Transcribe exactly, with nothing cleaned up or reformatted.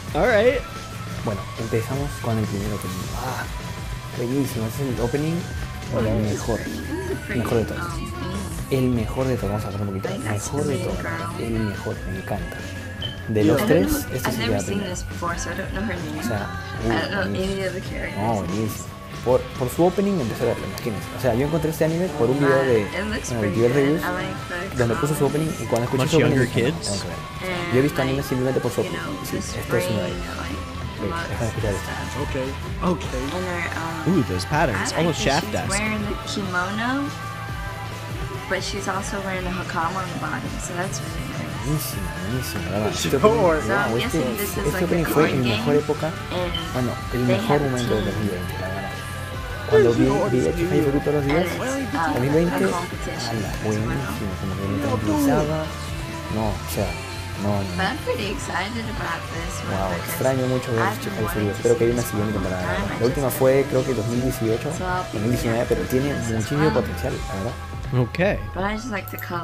Alright. Bueno, empezamos con el primer opening. Ah, bellísimo, es el opening el mejor, el mejor de todos. El mejor de todos, vamos a hablar un poquito. El mejor de todos, el mejor, me encanta. De los tres, este se queda primero. O sea, uh, buenísimo. No, buenísimo. Por, por su opening empecé a verlo, imagínense. O sea, yo encontré este anime por un video de bueno, de T V Reviews donde puso su opening y cuando escuché su opening dije, no, tengo que ver. Yo he visto animes simplemente por su opening. Sí, este es uno de ellos. Deja de escuchar esto. Okay, okay. Ooh, those patterns, almost shaft-esque. Wearing the kimono, but she's also wearing a hakama on the bottom, so that's really nice. Buenísimo, buenísimo, la verdad. Este opening, wow, este, este opening fue en mi mejor época, bueno, el mejor momento del dos mil veinte, la verdad. Cuando vi, vi a Chihayafuru todos los días, dos mil veinte, ala, buenísimo, como que me tranquilizaba. No, o sea, no, no. Wow, extraño mucho ver Chihayafuru. Espero que haya una siguiente temporada. La última fue, creo que dos mil dieciocho, dos mil diecinueve, pero tiene muchísimo potencial, la verdad. Okay.